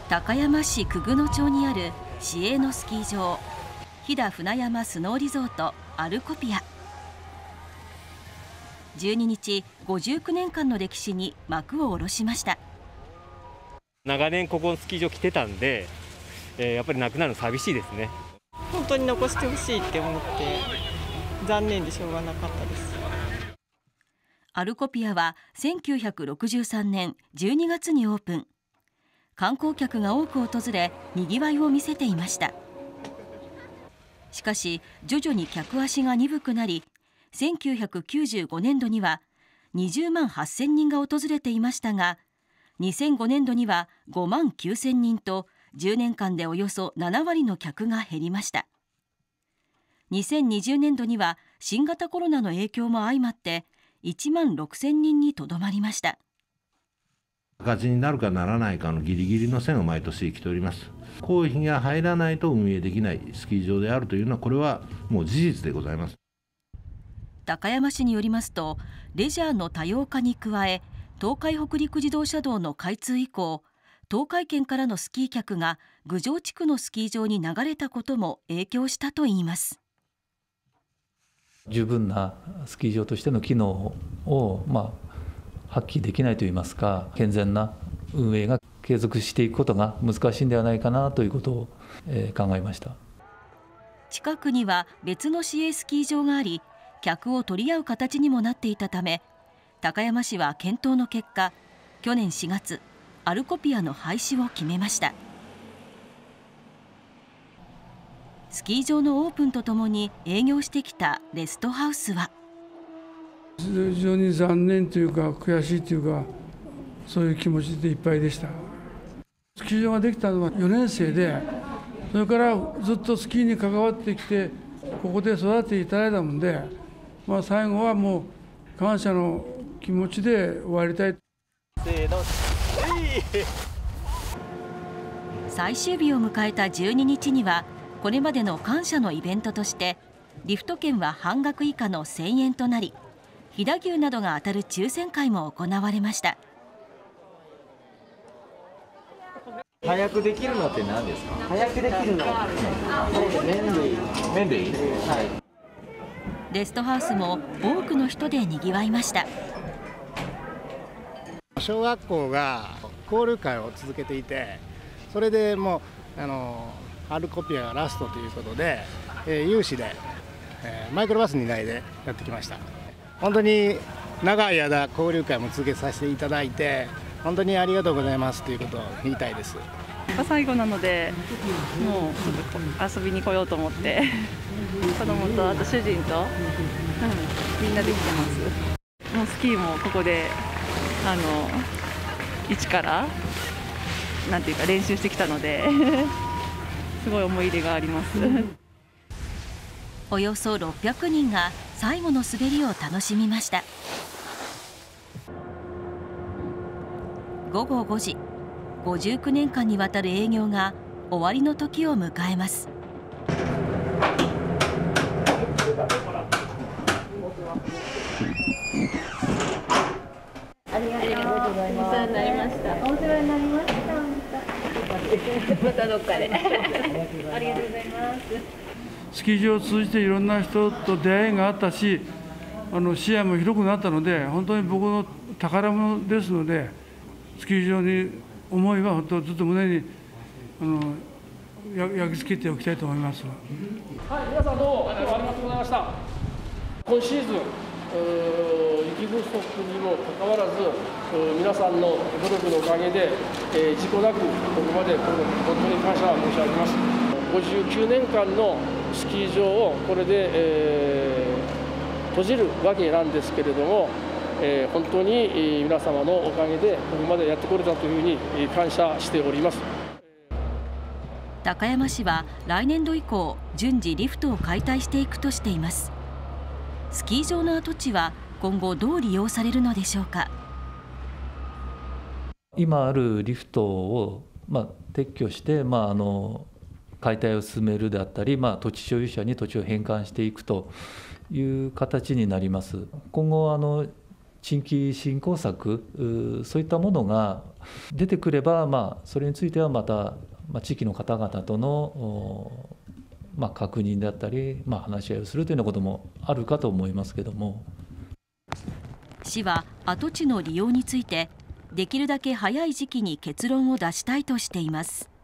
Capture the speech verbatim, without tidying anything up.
高山市久久野町にある市営のスキー場、飛騨船山スノーリゾートアルコピア。じゅうににち、ごじゅうきゅうねんかんの歴史に幕を下ろしました。 長年ここのスキー場来てたんで、えー、やっぱりなくなるの寂しいですね。 本当に残してほしいって思って残念でしょうがなかったです。 アルコピアはせんきゅうひゃくろくじゅうさんねんじゅうにがつにオープン。観光客が多く訪れ、にぎわいを見せていました。しかし徐々に客足が鈍くなり、せんきゅうひゃくきゅうじゅうごねんどにはにじゅうまんはっせんにんが訪れていましたが、にせんごねんどにはごまんきゅうせんにんとじゅうねんかんでおよそななわりの客が減りました。にせんにじゅうねんどには新型コロナの影響も相まっていちまんろくせんにんにとどまりました。 赤字になるかならないかのギリギリの線を毎年生きております。公費が入らないと運営できないスキー場であるというのは、これはもう事実でございます。 高山市によりますと、レジャーの多様化に加え、東海北陸自動車道の開通以降、東海圏からのスキー客が郡上地区のスキー場に流れたことも影響したといいます。 十分なスキー場としての機能を、まあ、発揮できないといいますか、健全な運営が継続していくことが難しいんではないかなということを、えー、考えました。 近くには別の市営スキー場があり、客を取り合う形にもなっていたため、高山市は検討の結果、去年しがつ、アルコピアの廃止を決めました。スキー場のオープンとともに営業してきたレストハウスは、 非常に残念というか悔しいというか、そういう気持ちでいっぱいでした。スキー場ができたのはよねんせいで、それからずっとスキーに関わってきて、ここで育てていただいたもんで、まあ、最後はもう感謝の気持ちで終わりたい。 せーの、 最終日を迎えたじゅうににちには、これまでの感謝のイベントとしてリフト券は半額以下のせんえんとなり、飛騨牛などが当たる抽選会も行われました。 早くできるのって何ですか？ 早くできるのは麺類。 麺類？ はい。 レストハウスも多くの人でにぎわいました。 小学校が交流会を続けていて、それでもうあのアルコピアがラストということで、えー、有志で、えー、マイクロバスにないでやってきました。本当に長い間交流会も続けさせていただいて、本当にありがとうございますということを言いたいです。 最後なので、もうちょっと遊びに来ようと思って子供とあと主人と、うん、みんなで来てます。もうスキーもここであの一からなんていうか練習してきたのですごい思い入れがあります。 およそろっぴゃくにんが最後の滑りを楽しみました。ごごごじ、ごじゅうきゅうねんかんにわたる営業が終わりの時を迎えます。 ありがとうございます。お世話になりました。お世話になりました。またどっかで。ありがとうございます。 スキー場を通じていろんな人と出会いがあったし、あの視野も広くなったので、本当に僕の宝物ですので、スキー場に思いは本当ずっと胸にあの焼き付けておきたいと思います。 はい、皆さんどうもありがとうございました。今シーズン雪不足にもかかわらず、皆さんの努力のおかげで、えー、事故なくここまで来るの本当に感謝申し上げます。ごじゅうきゅうねんかんのスキー場をこれで、えー、閉じるわけなんですけれども、えー、本当に皆様のおかげでここまでやってこれたというふうに感謝しております。 高山市は来年度以降順次リフトを解体していくとしています。スキー場の跡地は今後どう利用されるのでしょうか。 今あるリフトを、まあ、撤去して、まあ、あの解体を進めるであったり、まあ、土地所有者に土地を返還していくという形になります。今後あの地域振興策、そういったものが出てくれば、まあ、それについてはまた、まあ、地域の方々との、まあ、確認であったり、まあ、話し合いをするというようなこともあるかと思いますけども。 市は跡地の利用についてできるだけ早い時期に結論を出したいとしています。